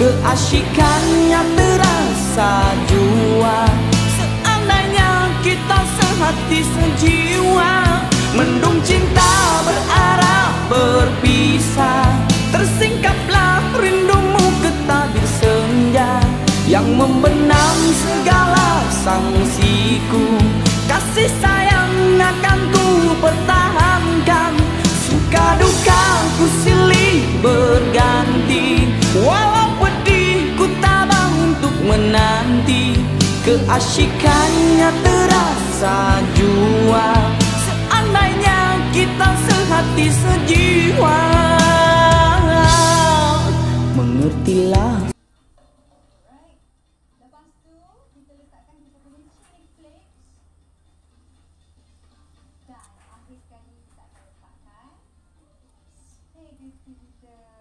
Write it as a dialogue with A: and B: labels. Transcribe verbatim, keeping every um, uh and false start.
A: keasyikannya terasa jua. Seandainya kita sehati sejiwa, mendung cinta berarah berpisah. Tersingkaplah rindumu ke tabir senja yang membenam segala sangsiku. Kasih sayang akan ku pertahankan, suka duka ku silih berganti. Walau pedih ku tabah untuk menanti, keasyikannya terasa jua. Seandainya kita sehati sejiwa, mengertilah.
B: Lepas tu kita letakkan kita punya chili flakes. Dan akhir sekali kita akan letakkan spaghetti kita.